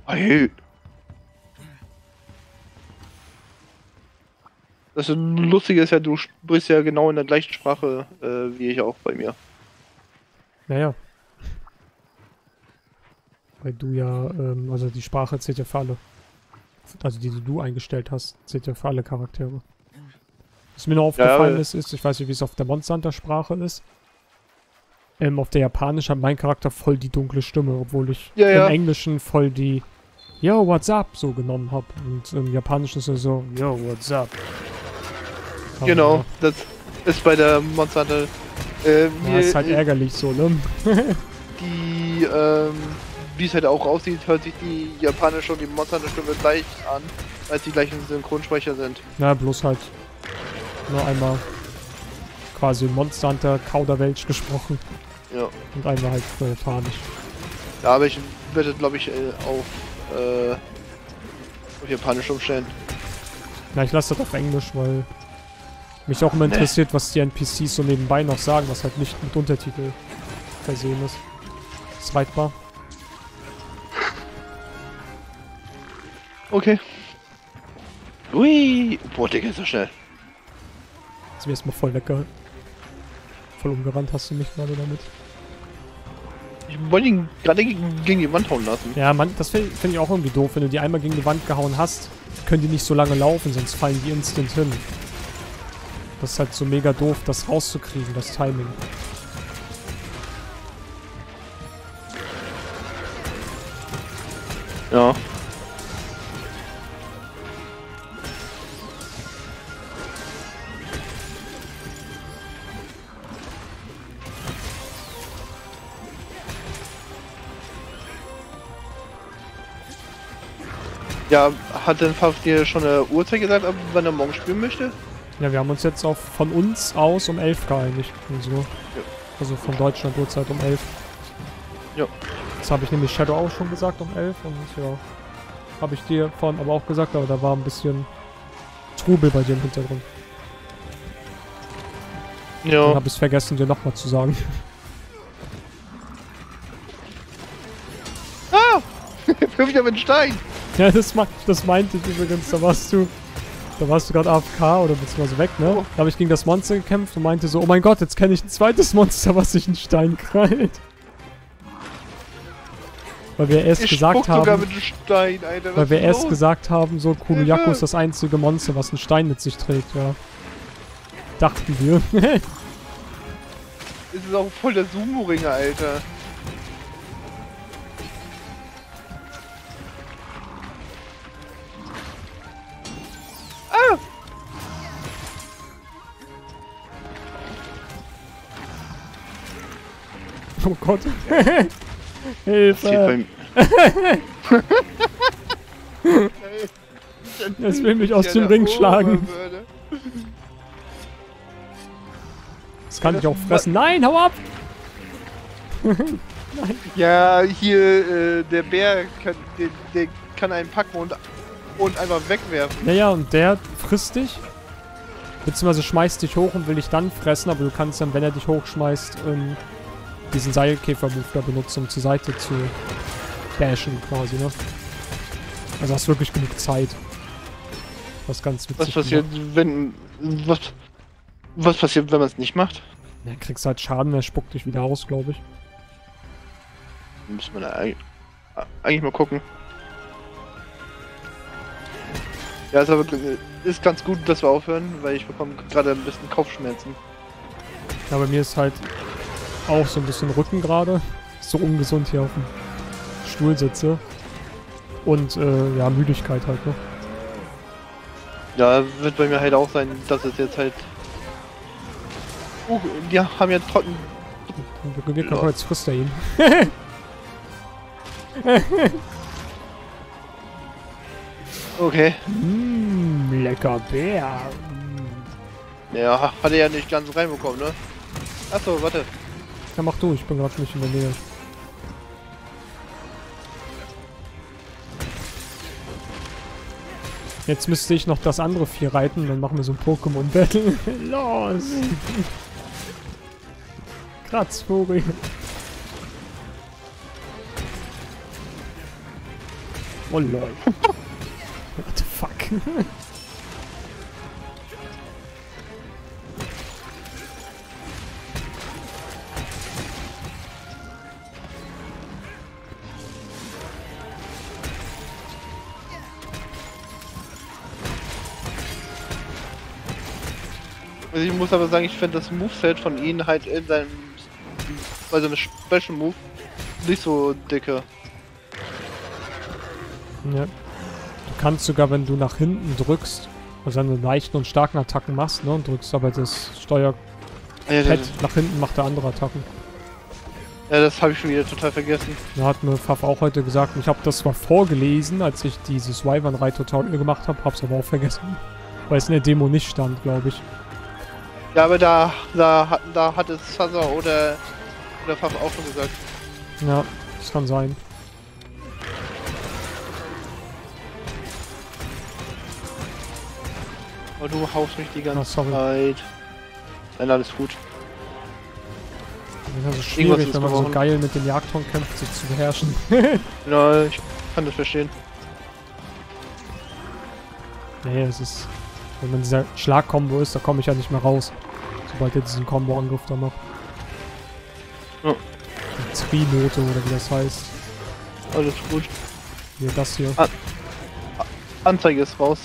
Hey. Das Lustige ist ja, du sprichst ja genau in der gleichen Sprache wie ich auch bei mir. Naja. Weil du ja, also die Sprache zählt ja für alle. Also die du eingestellt hast, zählt ja für alle Charaktere. Was mir noch aufgefallen Ja, ist, ich weiß nicht, wie es auf der Monster Hunter Sprache ist. Auf der japanischen hat mein Charakter voll die dunkle Stimme, obwohl ich ja, im ja. Englischen voll die Yo, what's up so genommen habe. Und im Japanischen ist er so, Yo, what's up. Aber, Genau, das ist bei der Monster Hunter. ja, ist halt ärgerlich so, ne? Die, wie es halt auch aussieht, hört sich die japanische und die Monster Hunter Stimme gleich an, als die gleichen Synchronsprecher sind. Na, bloß halt nur einmal quasi Monster Hunter Kauderwelsch gesprochen Ja. und einmal halt japanisch. Ja, aber ich werde, glaube ich, auf Japanisch umstellen. Na, ich lasse das auf Englisch, weil mich auch immer interessiert, was die NPCs so nebenbei noch sagen, was halt nicht mit Untertitel versehen ist. Zweitbar. Okay. Ui. Boah, Digga, ist so schnell. Ist mir erstmal voll lecker. Voll umgerannt hast du mich gerade damit. Ich wollte ihn gerade gegen die Wand hauen lassen. Ja, Mann, das find ich auch irgendwie doof. Wenn du die einmal gegen die Wand gehauen hast, können die nicht so lange laufen, sonst fallen die instant hin. Das ist halt so mega doof, das rauszukriegen, das Timing. Ja. Ja, hat denn Pfaff dir schon eine Uhrzeit gesagt, ab wann er morgen spielen möchte? Ja, wir haben uns jetzt auf von uns aus um 11 geeinigt. Also, Ja. also von Deutschland Uhrzeit um 11. Ja. Das habe ich nämlich Shadow auch schon gesagt um 11 und ja, habe ich dir vorhin aber auch gesagt, aber da war ein bisschen Trubel bei dir im Hintergrund. Dann Ja. habe ich es vergessen, dir nochmal zu sagen. Ah! Wirf ich aber einen Stein! Ja, das meinte ich übrigens, da warst du gerade AFK oder beziehungsweise weg, ne? Oh. Da habe ich gegen das Monster gekämpft und meinte so, oh mein Gott, jetzt kenne ich ein zweites Monster, was sich einen Stein krallt. Weil wir erst Ich gesagt spuck sogar haben, mit einem Stein, Alter. weil Was wir ist erst los? gesagt haben, so Kunoyaku ist das einzige Monster, was einen Stein mit sich trägt, ja. Dachten wir. Es ist auch voll der Sumo-Ringer, Alter. Ah! Oh Gott. Passiert Hilfe. Es will mich aus dem Ring schlagen. Das kann ich auch fressen. Nein, hau ab! Ja, hier, der Bär kann, der kann einen packen und einfach wegwerfen. Naja, und der frisst dich. Beziehungsweise schmeißt dich hoch und will dich dann fressen, aber du kannst dann, wenn er dich hochschmeißt, diesen Seilkäfer-Move da benutzen, um zur Seite zu bashen quasi, ne? Also hast wirklich genug Zeit. Was ganz witzig Was passiert, wenn. Was passiert, wenn man es nicht macht? Ja, kriegst halt Schaden, er spuckt dich wieder aus, glaube ich. Müssen wir da eigentlich mal gucken. Ja, ist aber ist ganz gut, dass wir aufhören, weil ich bekomme gerade ein bisschen Kopfschmerzen. Ja, bei mir ist halt auch so ein bisschen Rücken gerade. So ungesund hier auf dem Stuhl sitze. Und, ja, Müdigkeit halt, ne? Ja, wird bei mir halt auch sein, dass es jetzt halt. Die haben ja trotzdem. Wir jetzt frisst er ihn. Okay. Lecker Bär. Ja, hat er ja nicht ganz reinbekommen, ne? Achso, warte. Ja, mach du, ich bin gerade nicht in der Nähe. Jetzt müsste ich noch das andere Vieh reiten, dann machen wir so ein Pokémon-Battle. Los! Kratzvogel. Oh lol. What the fuck? Also ich muss aber sagen, ich finde das Moveset von ihnen halt in seinem, bei seinem Special Move nicht so dicke. Ja. Du kannst sogar, wenn du nach hinten drückst, also eine leichten und starken Attacken machst, ne, und drückst aber das Steuerpad nach hinten, macht er andere Attacken. Ja, das habe ich schon wieder total vergessen. Da hat mir Pfaff auch heute gesagt, und ich habe das zwar vorgelesen, als ich dieses Wyvern-Reit-Tutorial gemacht habe, hab's aber auch vergessen. Weil es in der Demo nicht stand, glaube ich. Ja, aber da hat es Sasa oder Pfaff auch schon gesagt. Ja, das kann sein. Aber du haust mich die ganze sorry. Zeit. Nein, alles gut. Das ist schwierig, wenn man so geil mit dem Jagdhorn kämpft, sich zu beherrschen. Ja, ich kann das verstehen. Nee, es ist... Wenn man dieser Schlag-Kombo ist, da komme ich ja nicht mehr raus. Sobald er diesen Kombo-Angriff da macht. Ja. Die Tri-Note oder wie das heißt. Alles gut. Hier, das hier. Anzeige ist raus.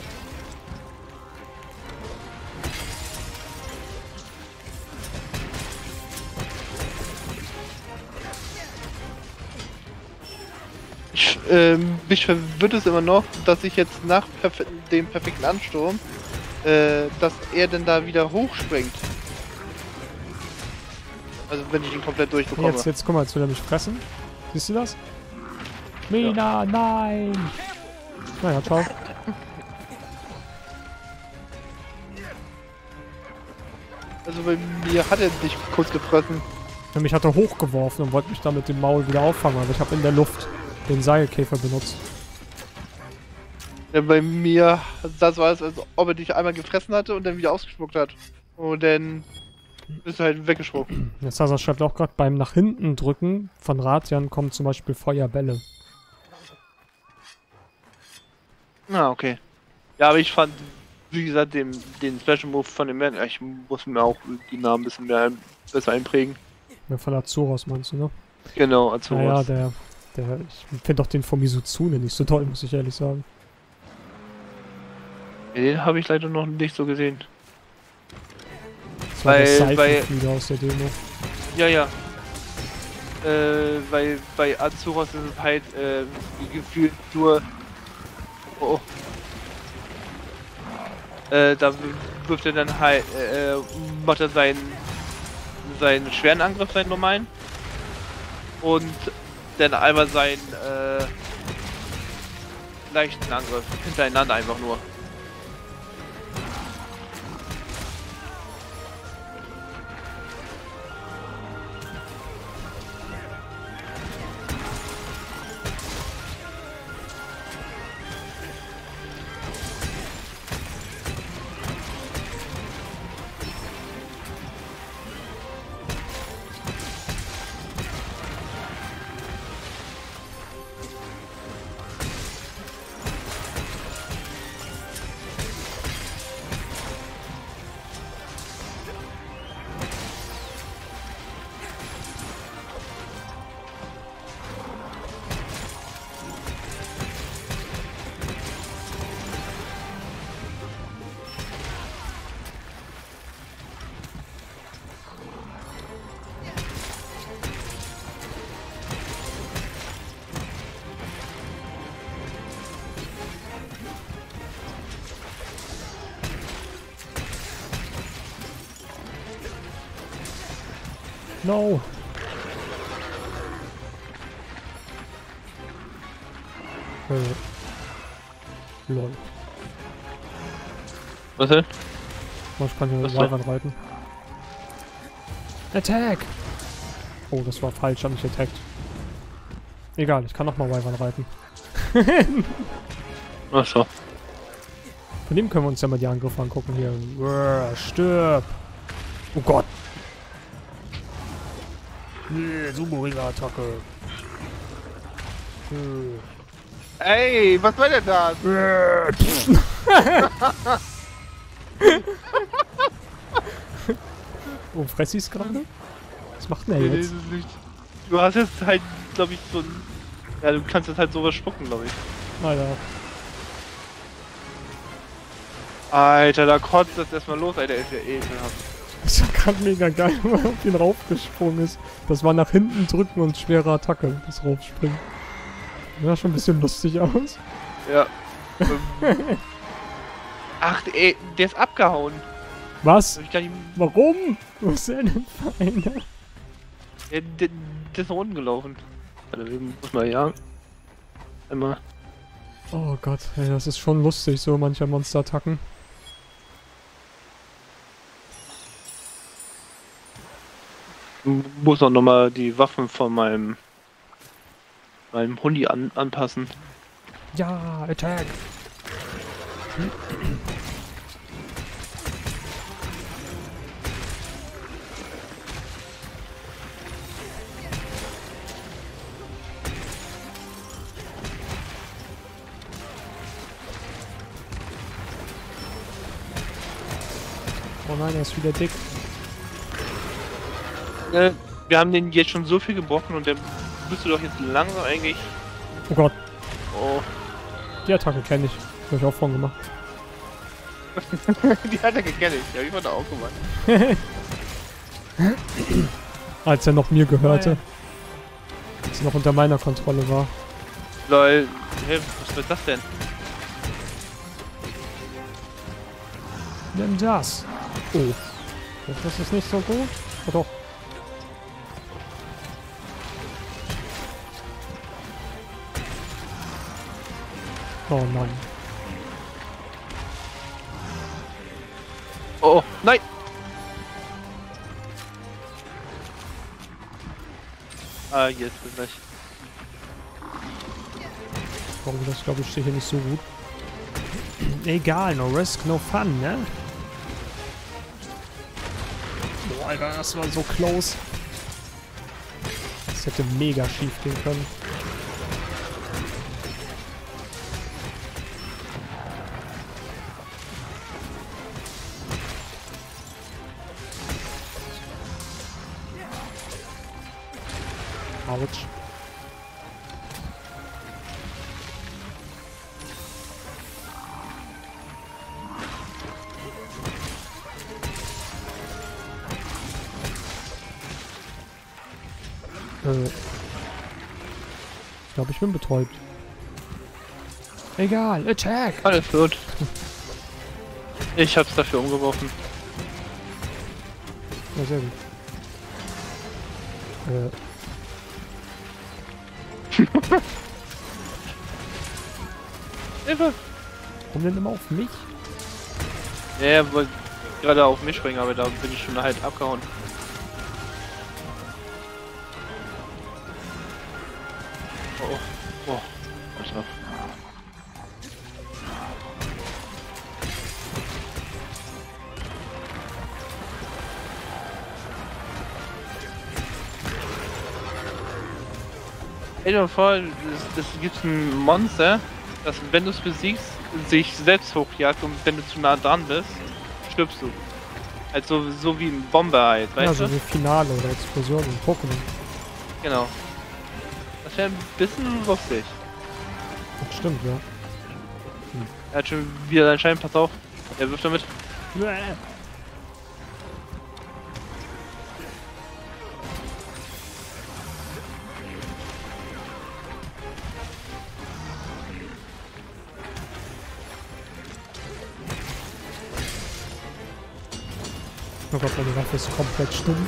Mich verwirrt es immer noch, dass ich jetzt nach dem perfekten Ansturm, dass er denn da wieder hochspringt. Also wenn ich ihn komplett durchbekomme. Jetzt guck mal, jetzt will er mich fressen. Siehst du das? Mina, ja. Nein! Naja, ciao. Also bei mir hat er dich kurz gefressen. Ja, mich hat er hochgeworfen und wollte mich dann mit dem Maul wieder auffangen, aber ich habe in der Luft den Seilkäfer benutzt. Ja, bei mir, das war es, als ob er dich einmal gefressen hatte und dann wieder ausgespuckt hat. Und dann bist du halt weggesprungen. Jetzt Sasa schreibt auch gerade, beim nach hinten drücken von Ratian kommen zum Beispiel Feuerbälle. Ah, okay. Ja, aber ich fand, wie gesagt, den Special Move von dem Mann, ich muss mir auch die Namen ein bisschen mehr besser einprägen. Ja, von Azuros meinst du, ne? Genau, Azuros. Naja, ich finde doch den von Mizuzune nicht so toll, muss ich ehrlich sagen. Den habe ich leider noch nicht so gesehen. Das war das Seifenflieder aus der Demo. Ja. Weil bei Azuros ist es halt gefühlt nur... Oh. Da wirft er dann halt, macht er seinen schweren Angriff, seinen normalen. Und dann einmal seinen leichten Angriff hintereinander einfach nur. No! Lol. Was denn? Oh, ich kann hier Wyvern reiten. Attack! Oh, das war falsch, hab ich attackt. Egal, ich kann nochmal Wyvern reiten. Achso. Von dem können wir uns ja mal die Angriffe angucken hier. Uah, stirb! Oh Gott! Nee, Sumo-Ringer-Attacke. Ey, was war denn das? Oh, fress ich's gerade? Was macht denn Nee, er nee, jetzt? das ist nicht. Du hast jetzt halt, glaube ich, so ein. Ja, du kannst jetzt halt sowas spucken, glaube ich. Alter. Alter, da kotzt das erstmal los, Alter, ist ja ekelhaft. Das war gerade mega geil, weil er auf ihn raufgesprungen ist. Das war nach hinten drücken und schwere Attacke, das Raufspringen. Sah schon ein bisschen lustig aus. Ja. Ach, ey, der ist abgehauen. Was? Hab ich gar nicht. Warum? Wo ist er denn feiner? Der ist nach unten gelaufen. Warte, wir muss mal ja. Einmal. Oh Gott, ey, das ist schon lustig, so manche Monsterattacken. Muss auch nochmal die Waffen von meinem Hundi anpassen. Ja, Attack! Oh nein, er ist wieder dick. Wir haben den jetzt schon so viel gebrochen und der müsste doch jetzt langsam eigentlich. Oh Gott, Oh. die Attacke kenne ich. Hab ich auch von gemacht. Die hat er gekennst. Ja, ich wurde auch gemacht. Als er noch mir gehörte. Als er noch unter meiner Kontrolle war. Lol. Hey, was wird das denn? Nimm das. Oh. Das ist nicht so gut. Oh doch. Oh nein. Oh, nein! Ah, jetzt ist gleich. Oh, das glaube ich steht hier nicht so gut. Egal, no risk, no fun, ne? Boah, Alter, das war so close. Das hätte mega schief gehen können. Autsch. Ich glaube, ich bin betäubt. Egal, attack! Alles gut. Ich hab's dafür umgeworfen. Ja, sehr gut. Hilfe! Warum denn immer auf mich? Ja, er wollte gerade auf mich springen, aber da bin ich schon halt abgehauen. Oh, oh, Alter. Stell dir mal vor, es gibt ein Monster, das, wenn du es besiegst, sich selbst hochjagt und wenn du zu nah dran bist, stirbst du. Also so wie ein Bomber halt, Ja, weißt so du? wie Finale oder Explosion in Pokémon. Genau. Das wäre ein bisschen lustig. Das stimmt, ja. Er hat schon wieder seinen Schein, pass auf. Er wirft damit. Oh Gott, meine Waffe ist komplett stumpf.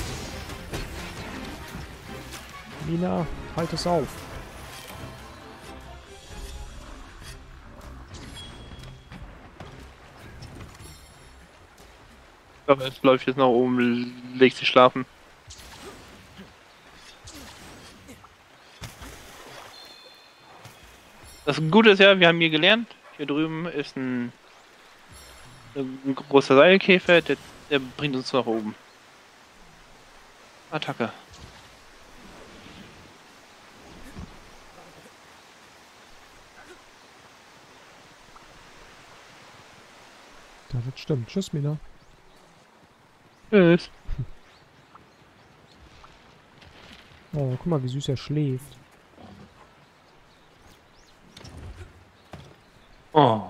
Lina, halt es auf. Ich glaube, es läuft jetzt nach oben, legt sich schlafen. Das Gute ist ja, wir haben hier gelernt, hier drüben ist ein großer Seilkäfer, der bringt uns nach oben. Attacke. Ja, das stimmt. Tschüss, Mina. Tschüss. Oh, guck mal, wie süß er schläft. Oh.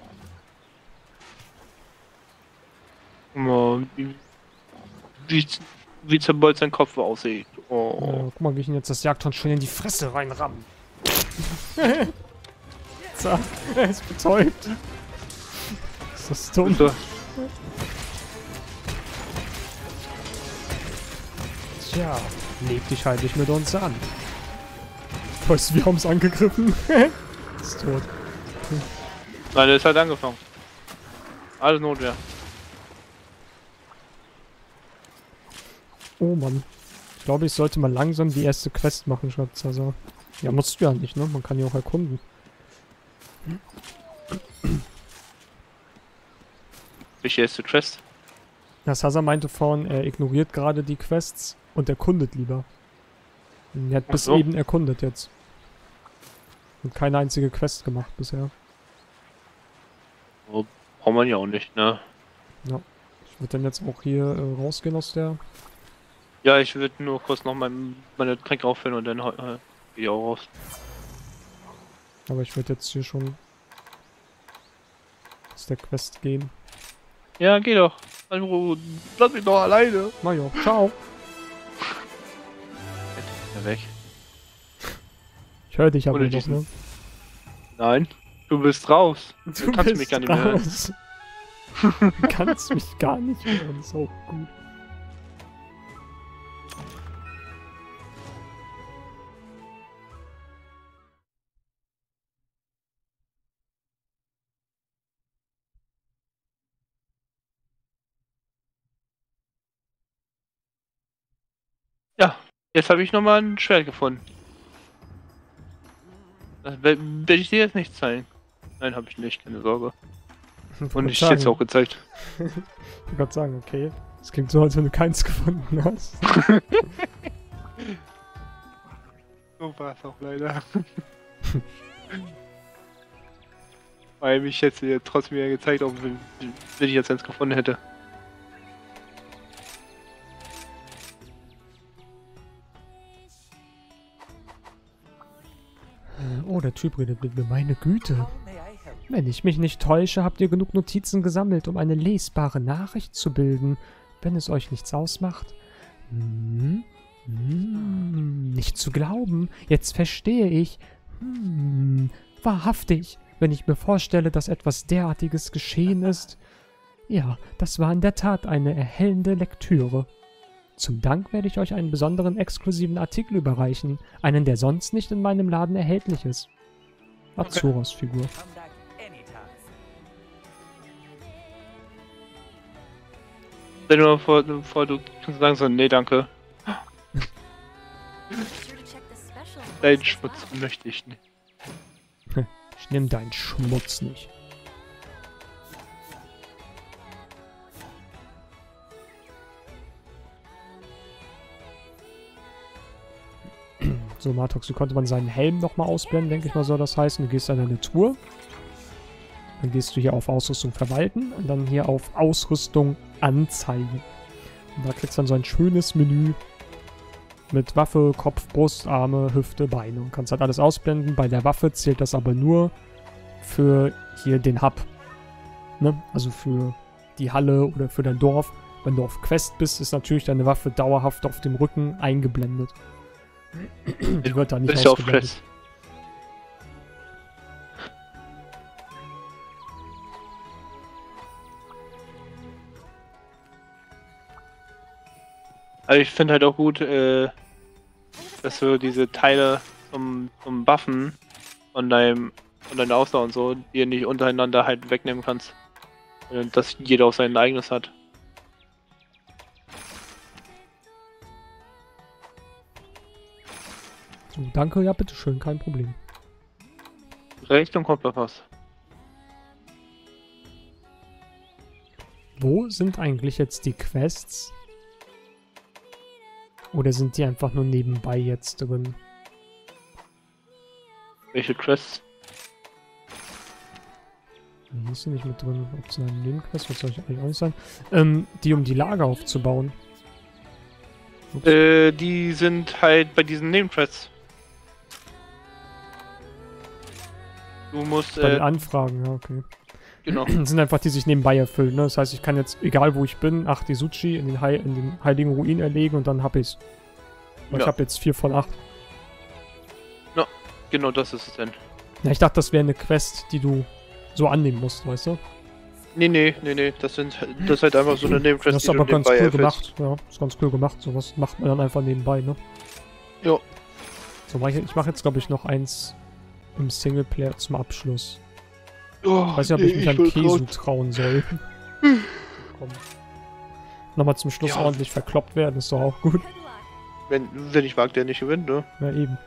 Oh, wie zerbeult sein Kopf aussieht. Oh. Guck mal, wie ich ihn jetzt das Jagdhorn schön in die Fresse reinrammen. Zack, er ist betäubt. Ist das dumm? So. Tja, leg dich halt nicht mit uns an. Weißt du, wir haben es angegriffen. Ist tot. Nein, der ist halt angefangen. Alles Notwehr. Oh Mann. Ich glaube, ich sollte mal langsam die erste Quest machen, schreibt Zaza. Ja, musst du ja nicht, ne? Man kann ja auch erkunden. Welche erste Quest? Ja, Zaza meinte vorhin, er ignoriert gerade die Quests und erkundet lieber. Und er hat bis so. eben erkundet jetzt. Und keine einzige Quest gemacht bisher. Oh, braucht man ja auch nicht, ne? Ja. Ich würde dann jetzt auch hier rausgehen aus der... Ja, ich würde nur kurz noch meine Tränke auffüllen und dann gehe ich auch raus. Aber ich würde jetzt hier schon aus der Quest gehen. Ja, geh doch. Also, lass mich doch alleine. Na ja, ciao. Ja, weg. Ich höre dich aber Ohne noch, diesen- ne? Nein, du bist raus. Du kannst bist mich gar nicht mehr hören. raus. Du kannst mich gar nicht hören, ist auch gut. Ja, jetzt habe ich nochmal ein Schwert gefunden. Das werde ich dir jetzt nicht zeigen. Nein, habe ich nicht, keine Sorge. Und ich hätte es auch gezeigt. Ich wollte gerade sagen, okay. Es klingt so, als wenn du keins gefunden hast. So war es auch leider. Weil mich jetzt trotzdem wieder gezeigt, ob wenn ich jetzt eins gefunden hätte. Oh, der Typ redet mit mir. Meine Güte. Wenn ich mich nicht täusche, habt ihr genug Notizen gesammelt, um eine lesbare Nachricht zu bilden, wenn es euch nichts ausmacht. Nicht zu glauben. Jetzt verstehe ich. Wahrhaftig, wenn ich mir vorstelle, dass etwas derartiges geschehen ist. Ja, das war in der Tat eine erhellende Lektüre. Zum Dank werde ich euch einen besonderen exklusiven Artikel überreichen, einen, der sonst nicht in meinem Laden erhältlich ist. Azuras Figur. Stell dir mal vor, du kannst sagen so, nee, danke. Deinen Schmutz möchte ich nicht. Ich nehme deinen Schmutz nicht. So, Martox, wie konnte man seinen Helm nochmal ausblenden, denke ich mal, soll das heißen. Du gehst an eine Tour. Dann gehst du hier auf Ausrüstung verwalten und dann hier auf Ausrüstung anzeigen. Und da kriegst du dann so ein schönes Menü mit Waffe, Kopf, Brust, Arme, Hüfte, Beine. Und kannst halt alles ausblenden. Bei der Waffe zählt das aber nur für hier den Hub. Ne? Also für die Halle oder für dein Dorf. Wenn du auf Quest bist, ist natürlich deine Waffe dauerhaft auf dem Rücken eingeblendet. Die wird da nicht Ist ja auf ausgeblendet. Quest. Also ich finde halt auch gut, dass du diese Teile zum Buffen von deiner Ausdauer und so, die nicht untereinander halt wegnehmen kannst. Dass jeder auch sein eigenes hat. So, danke, ja, bitteschön, kein Problem. Recht und Kompass. Wo sind eigentlich jetzt die Quests? Oder sind die einfach nur nebenbei jetzt drin? Welche Quests? Hier ist sie nicht mit drin. Optionale Nebenquest, was soll ich eigentlich auch nicht sagen? Die um die Lager aufzubauen. Ups. Die sind halt bei diesen Nebenquests. Du musst, Bei den Anfragen, ja, okay. genau. Das sind einfach die, die sich nebenbei erfüllen, ne? Das heißt, ich kann jetzt, egal wo ich bin, 8 Isuchi in den heiligen Ruin erlegen und dann hab ich's. Aber ich habe jetzt 4 von 8. Ja, genau das ist es denn. Ja, ich dachte, das wäre eine Quest, die du so annehmen musst, weißt du? Nee. Das ist halt einfach so eine Nebenquest, Das ist die aber du ganz nebenbei cool erfüllst. gemacht. Ja, ist ganz cool gemacht. Sowas macht man dann einfach nebenbei, ne? Jo. So, ich mache jetzt, glaube ich, noch eins im Singleplayer zum Abschluss. Oh, Ich weiß nicht, ob ich mich an Kesu trauen soll. Komm. Nochmal zum Schluss Ja. ordentlich verkloppt werden, ist doch auch gut. Wenn ich wag, der nicht gewinnt, ne? Ja, eben.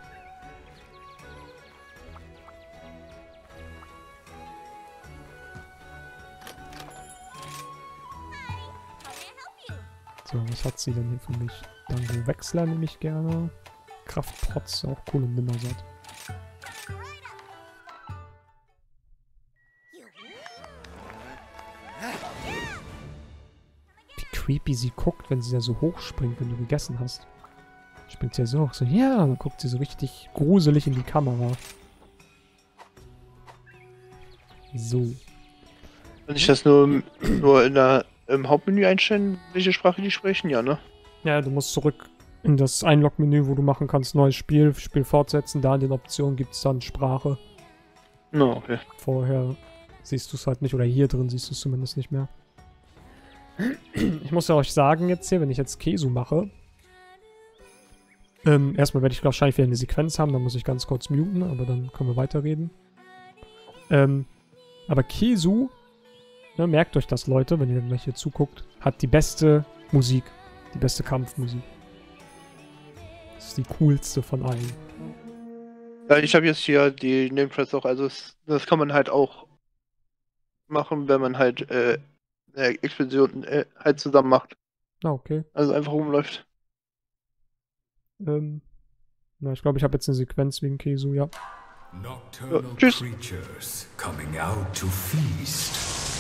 So, was hat sie denn hier für mich? Dango Wechsler nehme ich gerne. Kraftprotz, auch cool und Nimmersatt. Wie creepy sie guckt, wenn sie da so hoch springt, wenn du gegessen hast. Springt sie ja so hoch, so, ja, dann guckt sie so richtig gruselig in die Kamera. So. Kann ich das nur im Hauptmenü einstellen, welche Sprache die sprechen? Ja, ne? Ja, du musst zurück in das Einlog-Menü, wo du machen kannst, neues Spiel fortsetzen. Da in den Optionen gibt es dann Sprache. No, okay. Vorher siehst du es halt nicht, oder hier drin siehst du es zumindest nicht mehr. Ich muss ja euch sagen jetzt hier, wenn ich jetzt Kesu mache, erstmal werde ich wahrscheinlich wieder eine Sequenz haben, dann muss ich ganz kurz muten, aber dann können wir weiterreden. Aber Kesu, ne, merkt euch das, Leute, wenn ihr gleich hier zuguckt, hat die beste Musik, die beste Kampfmusik. Das ist die coolste von allen. Ja, ich habe jetzt hier die Nameplates auch, also das kann man halt auch machen, wenn man halt eine Expedition halt zusammen macht. Ah, okay. Also einfach rumläuft. Na, ich glaube, ich habe jetzt eine Sequenz wegen Kesu, ja. Nocturnal Tschüss. creatures coming out to feast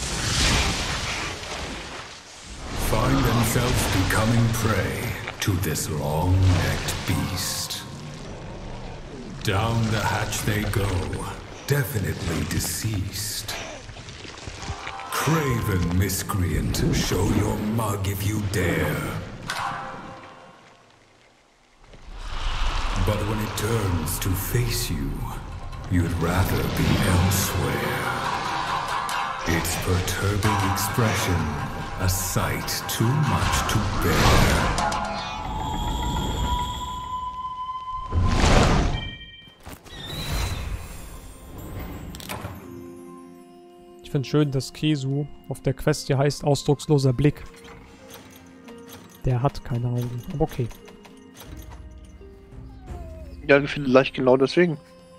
find themselves becoming prey to this long-necked beast. Down the hatch they go, definitely deceased. Craven miscreant, show your mug if you dare. But when it turns to face you, you'd rather be elsewhere. Its perturbing expression, a sight too much to bear. Ich finde schön, dass Kesu auf der Quest hier heißt ausdrucksloser Blick. Der hat keine Augen, aber okay. Ja, vielleicht genau deswegen.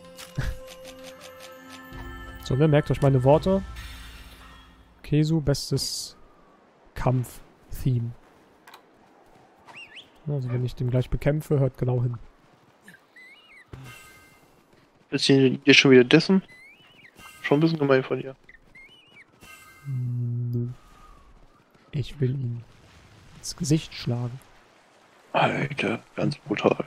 So, ne, merkt euch meine Worte. Kesu, bestes Kampf-Theme. Also wenn ich den gleich bekämpfe, hört genau hin. Willst du dir schon wieder dissen? Schon ein bisschen gemein von dir. Nö. Ich will ihn ins Gesicht schlagen. Alter, ganz brutal.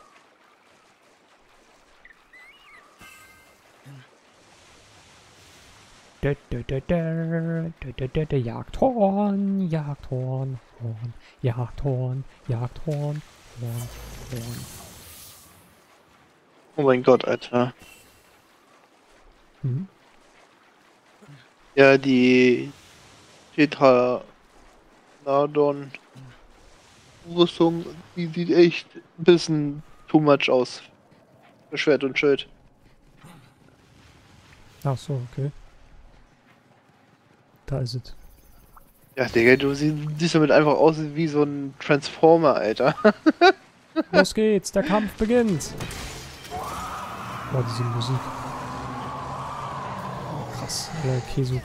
Jagdhorn, Jagdhorn, Horn, Jagdhorn, Jagdhorn, Horn, Horn. Oh mein Gott, Alter. Mhm. Ja, die Tetranadon-Rüstung, die sieht echt ein bisschen too much aus. Für Schwert und Schild. Ach so, okay. Da ist es. Ja, Digga, du siehst damit einfach aus wie so ein Transformer, Alter. Los geht's, der Kampf beginnt. Boah, diese Musik. Krass, der Kesu.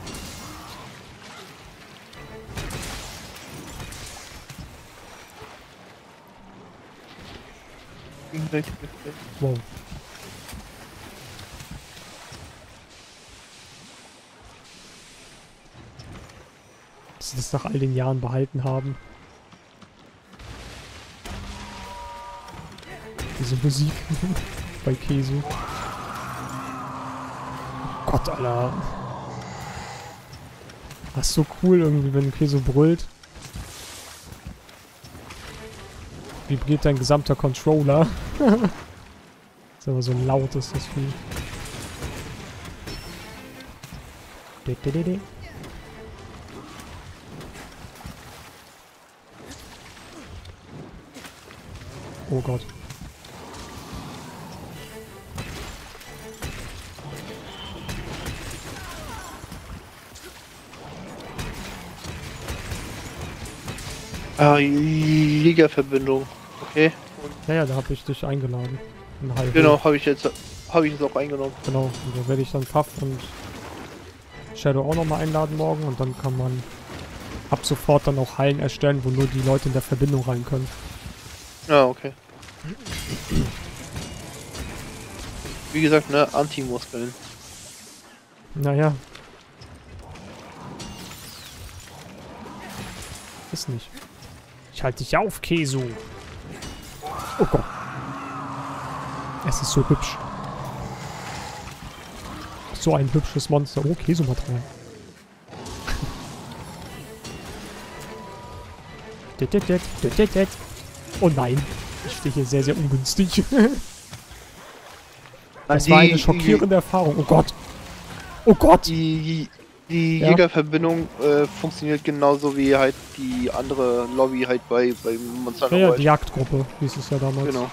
Wow. sie das nach all den Jahren behalten haben. Diese Musik bei Kesu. Oh Gott, Alter. Das ist so cool irgendwie, wenn Kesu brüllt. Vibriert dein gesamter Controller. Ist aber so laut ist das Vieh. Oh Gott. Ah, Jägerverbindung. Okay. Ja, da habe ich dich eingeladen. Genau, habe ich jetzt auch eingenommen. Genau, und da werde ich dann Pfaff und Shadow auch nochmal einladen morgen und dann kann man ab sofort dann auch Hallen erstellen, wo nur die Leute in der Verbindung rein können. Ja, okay. Wie gesagt, ne, Anti-Muskeln. Naja. Ist nicht. Ich halte dich auf, Kesu. Oh Gott. Es ist so hübsch. So ein hübsches Monster. Oh, Kesu-Material. Oh nein. Ich stehe hier sehr, sehr ungünstig. Das war eine schockierende Erfahrung. Oh Gott. Oh Gott. Die Ja. Jägerverbindung funktioniert genauso wie halt die andere Lobby halt bei Monster Hunter Ja, World. die Jagdgruppe hieß es ja damals. Genau.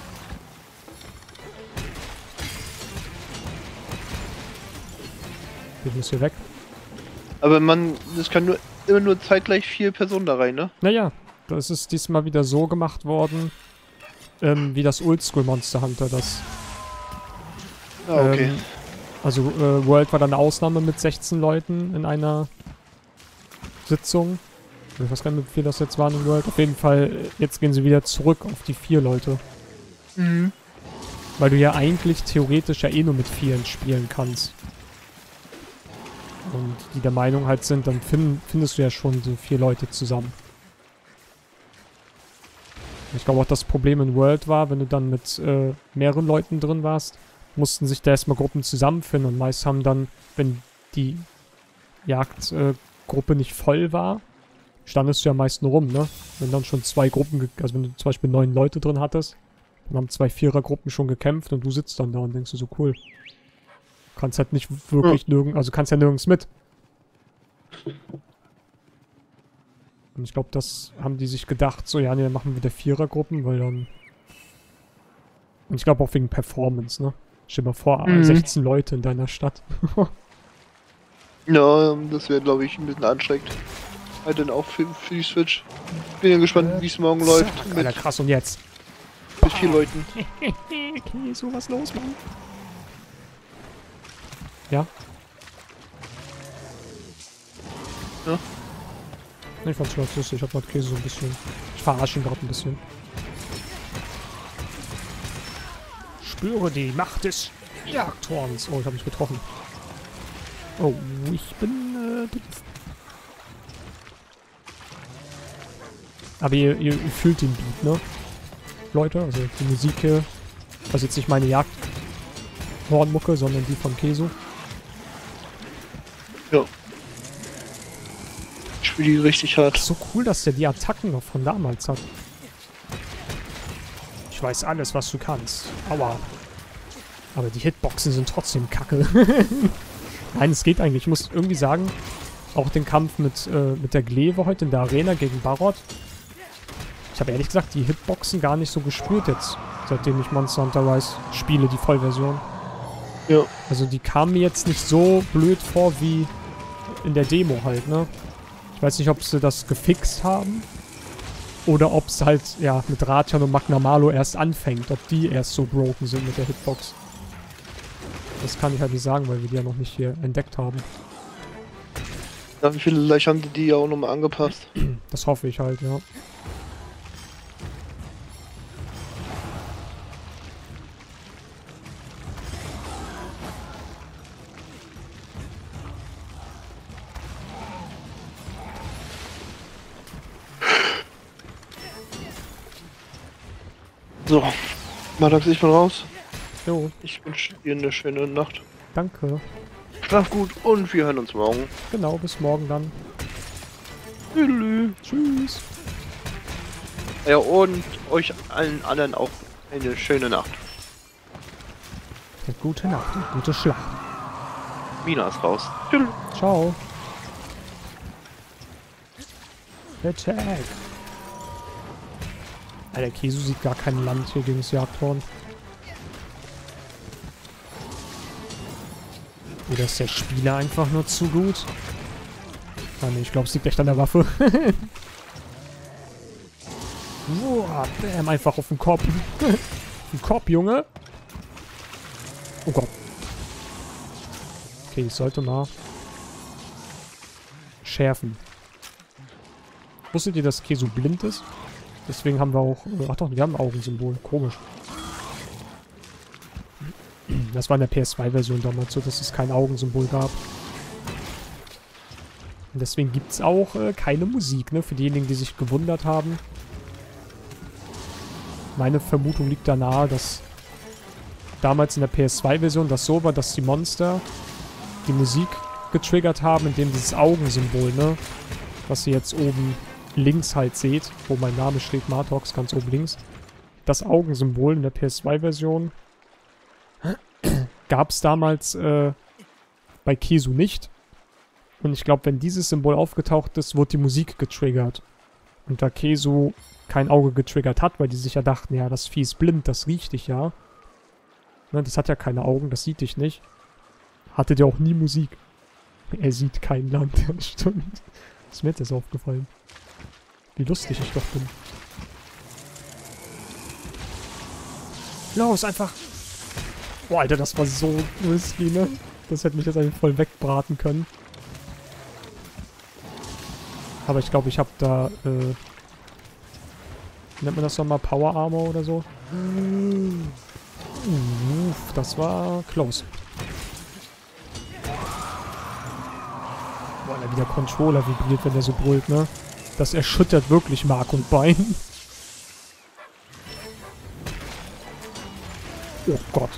Ich muss hier weg. Aber es kann immer nur zeitgleich 4 Personen da rein, ne? Naja, das ist diesmal wieder so gemacht worden, wie das Oldschool Monster Hunter. Das, Ah, okay. also World war dann eine Ausnahme mit 16 Leuten in einer Sitzung. Ich weiß gar nicht, wie viel das jetzt waren in World. Auf jeden Fall, jetzt gehen sie wieder zurück auf die 4 Leute. Mhm. Weil du ja eigentlich theoretisch ja eh nur mit 4 spielen kannst. Und die der Meinung halt sind, dann findest du ja schon so 4 Leute zusammen. Ich glaube auch das Problem in World war, wenn du dann mit mehreren Leuten drin warst, mussten sich da erstmal Gruppen zusammenfinden und meist haben dann, wenn die Jagdgruppe nicht voll war, standest du ja meist nur rum, ne? Wenn dann schon 2 Gruppen, also wenn du zum Beispiel 9 Leute drin hattest, dann haben 2 Vierergruppen schon gekämpft und du sitzt dann da und denkst du so, cool. Kannst halt nicht wirklich also kannst ja nirgends mit. Und ich glaube, das haben die sich gedacht, so, ja, nee, dann machen wir wieder Vierergruppen, weil dann... Und ich glaube auch wegen Performance, ne? Stell dir mal vor, 16 Leute in deiner Stadt. Ja, das wäre, glaube ich, ein bisschen anstrengend. Halt dann auch für die Switch. Bin ja gespannt, wie es morgen läuft. Alter, krass, und jetzt? Mit 4 Leuten. Okay, so was los, Mann. Ja? Ja? Ich fand's schon lustig, ich hab grad Käse so ein bisschen... Ich verarsche ihn gerade ein bisschen. Spüre die Macht des Jagdhorns. Oh, ich habe mich getroffen. Oh, ich bin doof. Aber ihr fühlt den Beat, ne? Leute, also die Musik hier. Also jetzt nicht meine Jagdhornmucke, sondern die von Kesu. Ja. Ich spiele die richtig hart. So cool, dass der die Attacken noch von damals hat. Ich weiß alles, was du kannst. Aua. Aber die Hitboxen sind trotzdem kacke. Nein, es geht eigentlich. Ich muss irgendwie sagen, auch den Kampf mit der Glaive heute in der Arena gegen Barot. Ich habe ehrlich gesagt die Hitboxen gar nicht so gespürt jetzt, seitdem ich Monster Hunter Rise spiele, die Vollversion. Ja. Also die kamen mir jetzt nicht so blöd vor wie in der Demo halt, ne? Ich weiß nicht, ob sie das gefixt haben oder ob es halt, ja, mit Ratian und Magna Malo erst anfängt, ob die erst so broken sind mit der Hitbox. Das kann ich halt nicht sagen, weil wir die ja noch nicht hier entdeckt haben. Ja, vielleicht haben die ja auch nochmal angepasst. Das hoffe ich halt, ja. So, Madax, ich bin raus. Jo, Ich wünsche dir eine schöne Nacht. danke. Schlaf gut und wir hören uns morgen. Genau, bis morgen dann. Tschüss. Tschüss. Ja, und euch allen anderen auch eine schöne Nacht. Gute Nacht und gute Schlacht. Mina ist raus. Tschüss. Ciao. Attack. Alter, Kesu sieht gar kein Land hier gegen das Jagdhorn. Oder ist der Spieler einfach nur zu gut? Ah ne, ich glaube, es liegt echt an der Waffe. Boah, bam, einfach auf den Kopf. Auf den Kopf, Junge. Oh Gott. Okay, ich sollte mal schärfen. Wusstet ihr, dass Kesu blind ist? Deswegen haben wir auch... ach doch, wir haben ein Augensymbol. Komisch. Das war in der PS2-Version damals so, dass es kein Augensymbol gab. Und deswegen gibt es auch keine Musik, ne? Für diejenigen, die sich gewundert haben. Meine Vermutung liegt da nahe, dass damals in der PS2-Version das so war, dass die Monster die Musik getriggert haben, indem dieses Augensymbol, ne? Was ihr jetzt oben links halt seht, wo mein Name steht, Martox, ganz oben links. Das Augensymbol in der PS2-Version gab es damals bei Kesu nicht. Und ich glaube, wenn dieses Symbol aufgetaucht ist, wurde die Musik getriggert. Und da Kesu kein Auge getriggert hat, weil die sich ja dachten, ja, das Vieh ist blind, das riecht dich ja. Ne, das hat ja keine Augen, das sieht dich nicht. Hatte der auch nie Musik. Er sieht kein Land, ja, stimmt. Ist mir jetzt aufgefallen. Wie lustig ich doch bin. Los, einfach. Boah, Alter, das war so risky, ne? Das hätte mich jetzt einfach voll wegbraten können. Aber ich glaube, ich habe da, nennt man das nochmal Power Armor oder so? Das war close. Boah, wie der Controller vibriert, wenn der so brüllt, ne? Das erschüttert wirklich Mark und Bein. Oh Gott.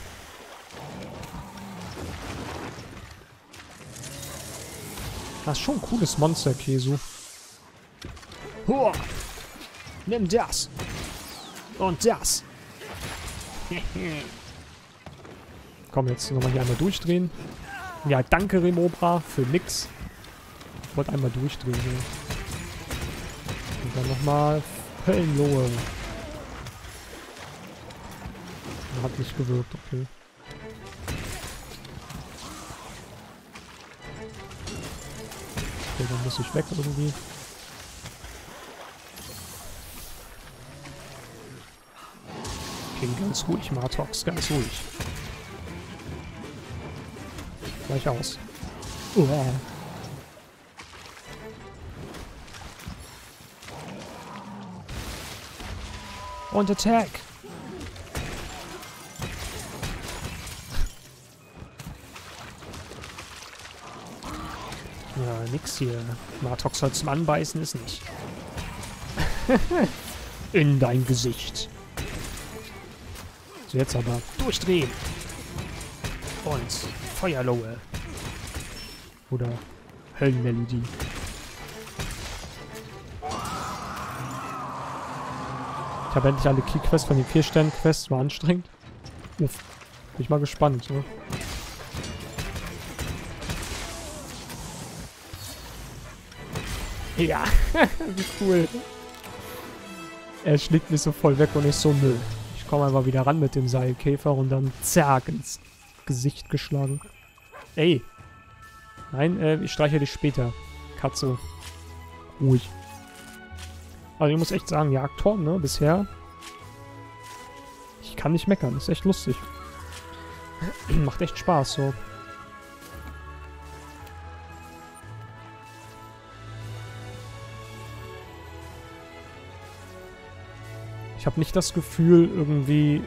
Das ist schon ein cooles Monster, Kesu. Hoa. Nimm das. Und das. Komm, jetzt nochmal hier einmal durchdrehen. Ja, danke, Remobra, für nix. Ich wollte einmal durchdrehen hier. Und dann nochmal Höllenlohe. Hat nicht gewirkt, okay. Okay, dann muss ich weg irgendwie. Okay, ganz ruhig, Martox, ganz ruhig. Gleich aus. Und Attack! Ja, nix hier. Martox soll zum Anbeißen ist nicht. In dein Gesicht. So, jetzt aber durchdrehen. Und Feuerlohe. Oder Höllenmelodie. Ich habe endlich alle Key-Quests von den 4-Sterne-Quests. War anstrengend. Uff. Bin ich mal gespannt, ne? Ja, wie cool. Er schlägt mich so voll weg und ich so, nö. Ich komme einfach wieder ran mit dem Seilkäfer und dann zack ins Gesicht geschlagen. Ey. Nein, ich streiche dich später. Katze. Ruhig. Also ich muss echt sagen, Jagdhorn, ne, bisher. Ich kann nicht meckern, ist echt lustig. Macht echt Spaß, so. Ich habe nicht das Gefühl, irgendwie,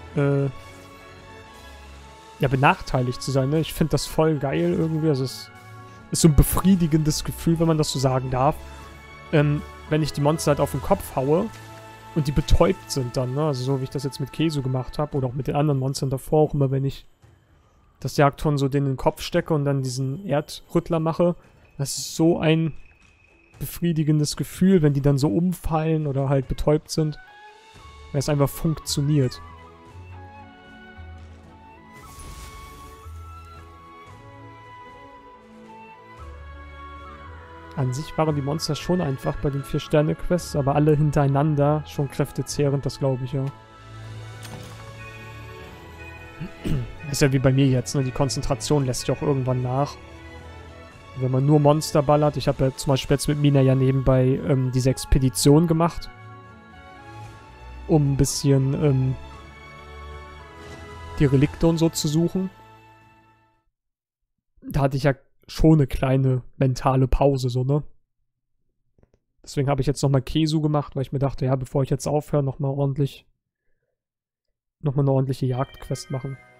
ja, benachteiligt zu sein, ne? Ich finde das voll geil irgendwie, also es ist so ein befriedigendes Gefühl, wenn man das so sagen darf. Wenn ich die Monster halt auf den Kopf haue Und die betäubt sind dann, ne? Also so wie ich das jetzt mit Kesu gemacht habe oder auch mit den anderen Monstern davor, auch immer wenn ich das Jagdhorn so denen in den Kopf stecke und dann diesen Erdrüttler mache. Das ist so ein befriedigendes Gefühl, wenn die dann so umfallen oder halt betäubt sind. Weil es einfach funktioniert. An sich waren die Monster schon einfach bei den 4-Sterne-Quests, aber alle hintereinander schon kräftezehrend, das glaube ich, ja. Ist ja wie bei mir jetzt, ne? Die Konzentration lässt ja auch irgendwann nach. Wenn man nur Monster ballert, ich habe ja zum Beispiel jetzt mit Mina ja nebenbei diese Expedition gemacht. Um ein bisschen die Relikte und so zu suchen. Da hatte ich ja schon eine kleine mentale Pause, so, ne? Deswegen habe ich jetzt nochmal Kesu gemacht, weil ich mir dachte, ja, bevor ich jetzt aufhöre, nochmal eine ordentliche Jagdquest machen.